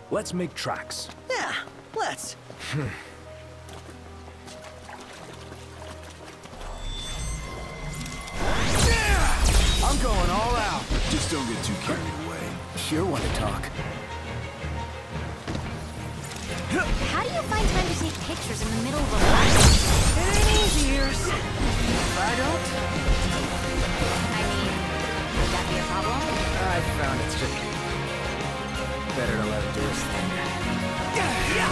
Let's make tracks. Yeah, let's. I'm going all out. Just don't get too carried away. Sure want to talk. How do you find time to take pictures in the middle of a fight? It ain't easy, Ears. If I don't, I mean, would that be a problem? I found it's just better to let it do its thing.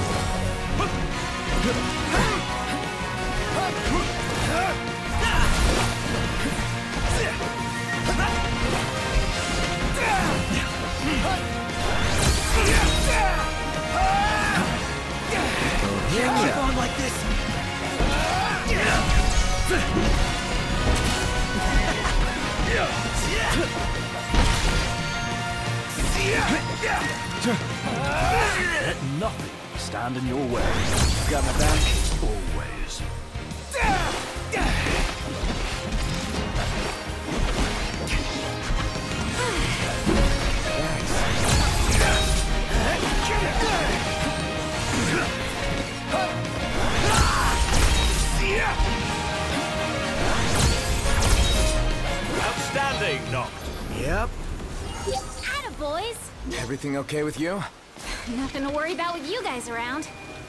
keep on like this. Let nothing stand in your way. You've got my back always. Outstanding, Noct. Yep. Attaboys! Everything okay with you? Nothing to worry about with you guys around.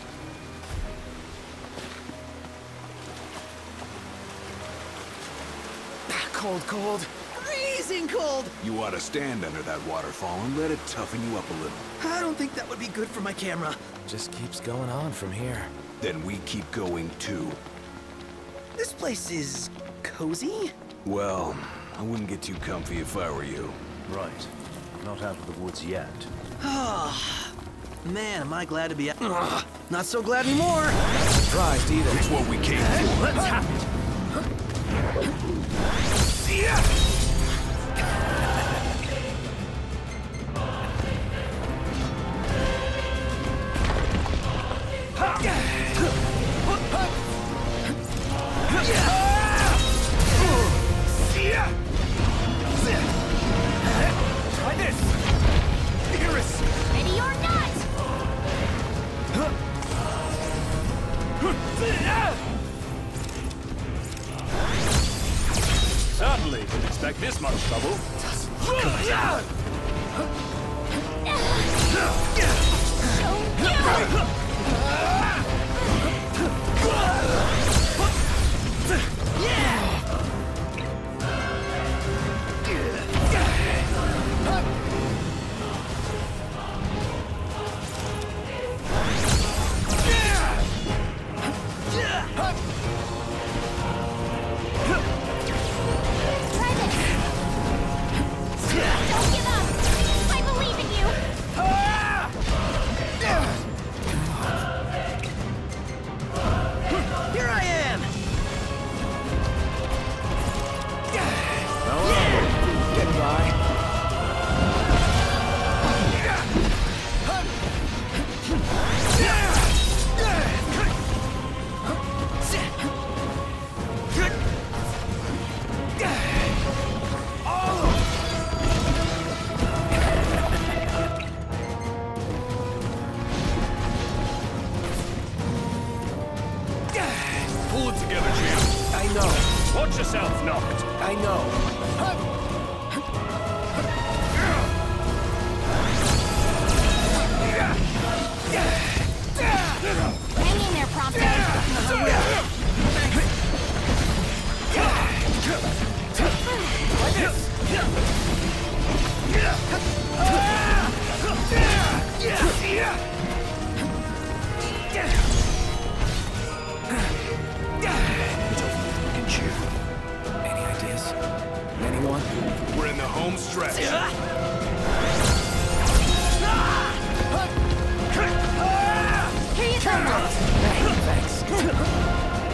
Cold, cold. Freezing cold. You ought to stand under that waterfall and let it toughen you up a little. I don't think that would be good for my camera. Just keeps going on from here. Then we keep going too. This place is cozy. Well, I wouldn't get too comfy if I were you. Right. Not out of the woods yet. Man, am I glad to be out. Not so glad anymore. Not surprised either. It's what we came for. Let's have it. Try this. Icarus. Ready or not! Certainly didn't expect this much trouble. Try this! Don't give up! I believe in you! Here I am. Getting by. Pull it together, Jim. I know. Watch yourself, Noct. I know. Hang in there, Prompto! Any ideas? Anyone? We're in the home stretch. Here you go, Noct! Thanks.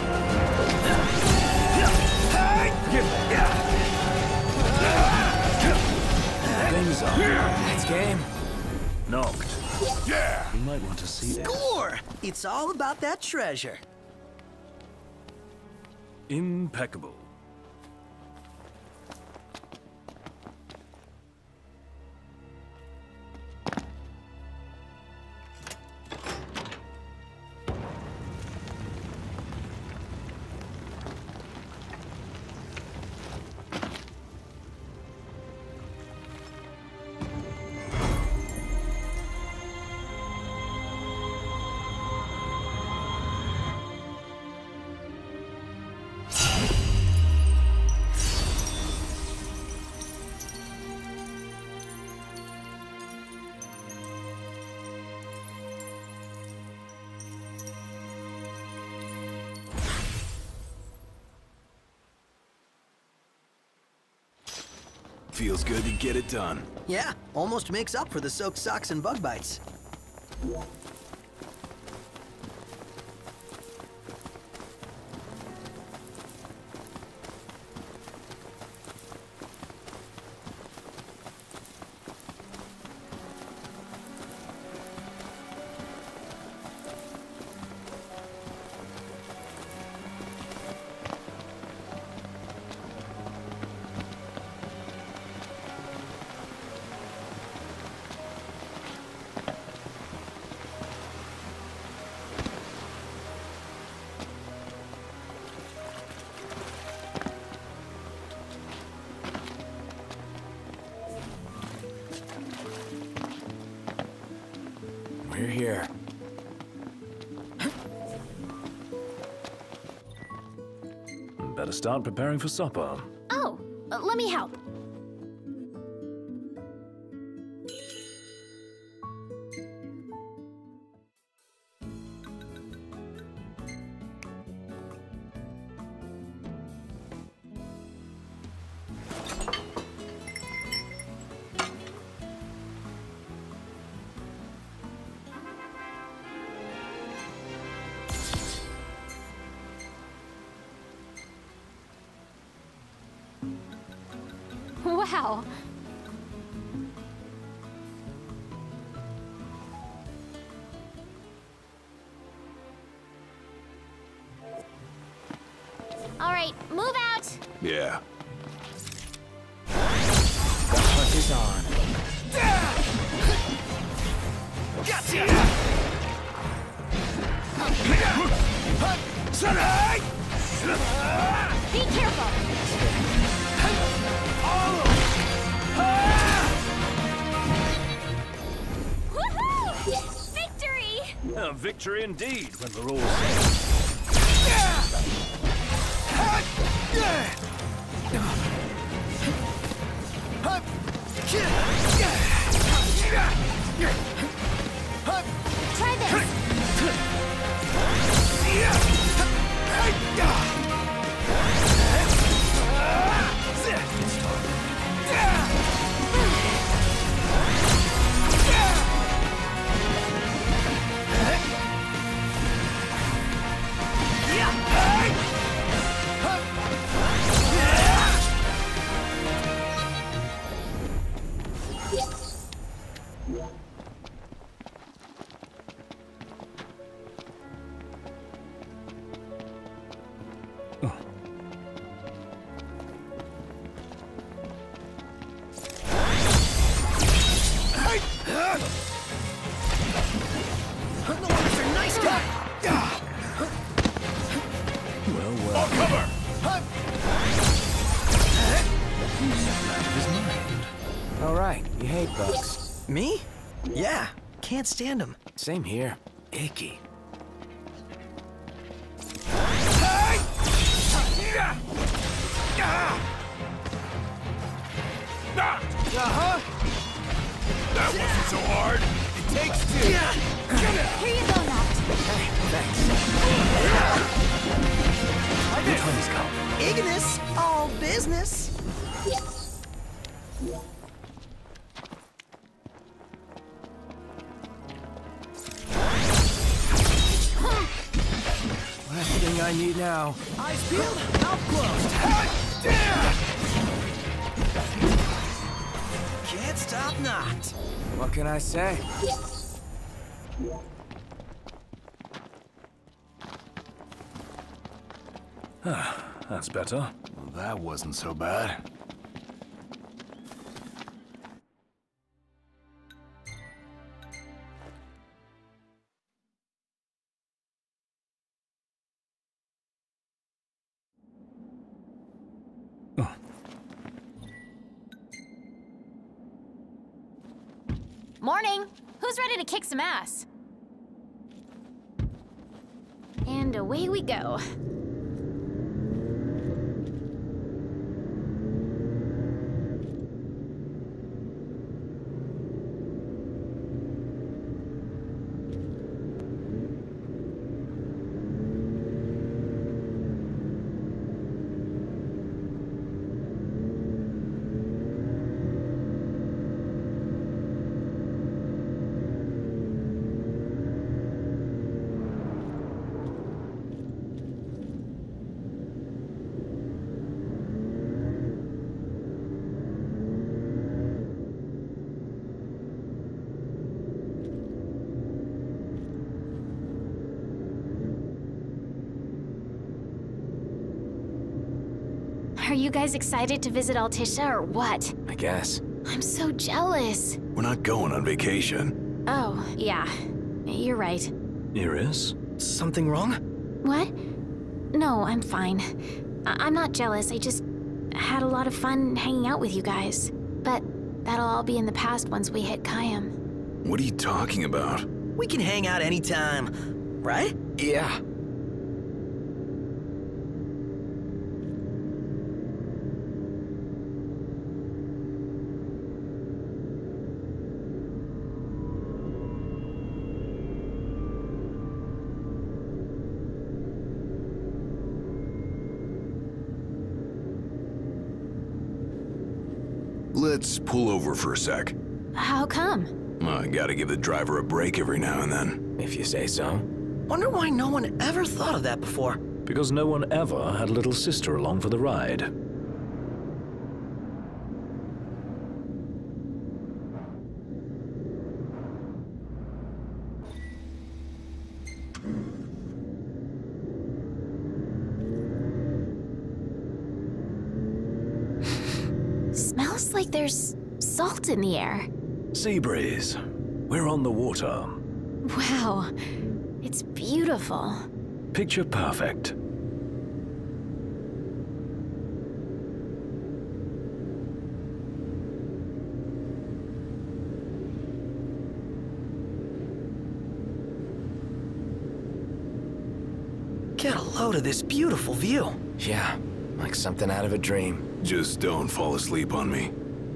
Things up. That's game. Noct. Yeah! You might want to see that. Score! It's all about that treasure. Impeccable. Feels good to get it done. Yeah, almost makes up for the soaked socks and bug bites. We're here. Better start preparing for supper. Oh, let me help. Wow. All right, move out. Yeah. The hunt is on. Gotcha! Be careful. Woohoo! Victory! A victory indeed when we're all safe. Try this. Well, cover! All right, you hate bugs. Me? Yeah, can't stand them. Same here. Icky. That wasn't so hard. It takes two. Here you go, Noct. Good hunt is come. Ignis, all business. Last thing I need now. Eyes peeled, mouth closed. Can't stop Noct. What can I say? That's better. Well, that wasn't so bad. Morning. Who's ready to kick some ass? And away we go. Are you guys excited to visit Altissia or what? I guess. I'm so jealous. We're not going on vacation. Oh, yeah. You're right. Iris? Something wrong? What? No, I'm fine. I'm not jealous. I just had a lot of fun hanging out with you guys. But that'll all be in the past once we hit Kayam. What are you talking about? We can hang out anytime, right? Yeah. Let's pull over for a sec. How come? I gotta give the driver a break every now and then. If you say so. Wonder why no one ever thought of that before. Because no one ever had a little sister along for the ride. Smells like there's salt in the air. Sea breeze. We're on the water. Wow. It's beautiful. Picture perfect. Get a load of this beautiful view. Yeah, like something out of a dream. Just don't fall asleep on me.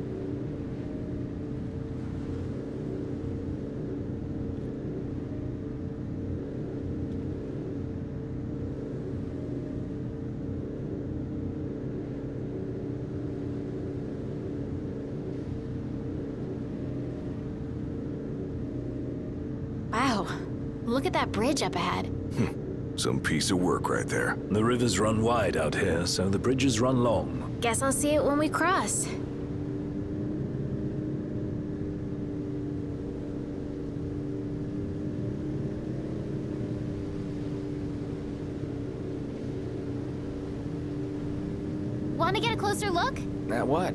Wow. Look at that bridge up ahead. Some piece of work right there. The rivers run wide out here, so the bridges run long. Guess I'll see it when we cross. Want to get a closer look? At what?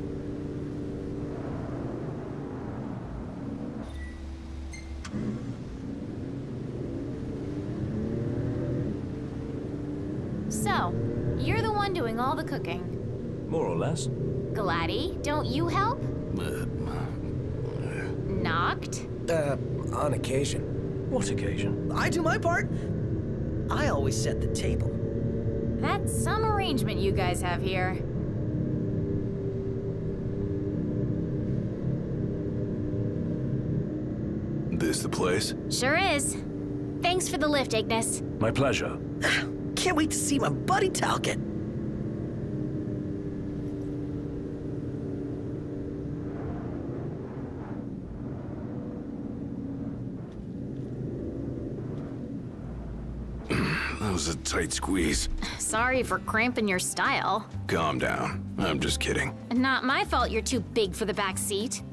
So, you're the one doing all the cooking. More or less. Glady, don't you help? Knocked? On occasion. What occasion? I do my part. I always set the table. That's some arrangement you guys have here. This the place? Sure is. Thanks for the lift, Ignis. My pleasure. Can't wait to see my buddy Talcott. That was a tight squeeze. Sorry for cramping your style. Calm down. I'm just kidding. Not my fault you're too big for the back seat.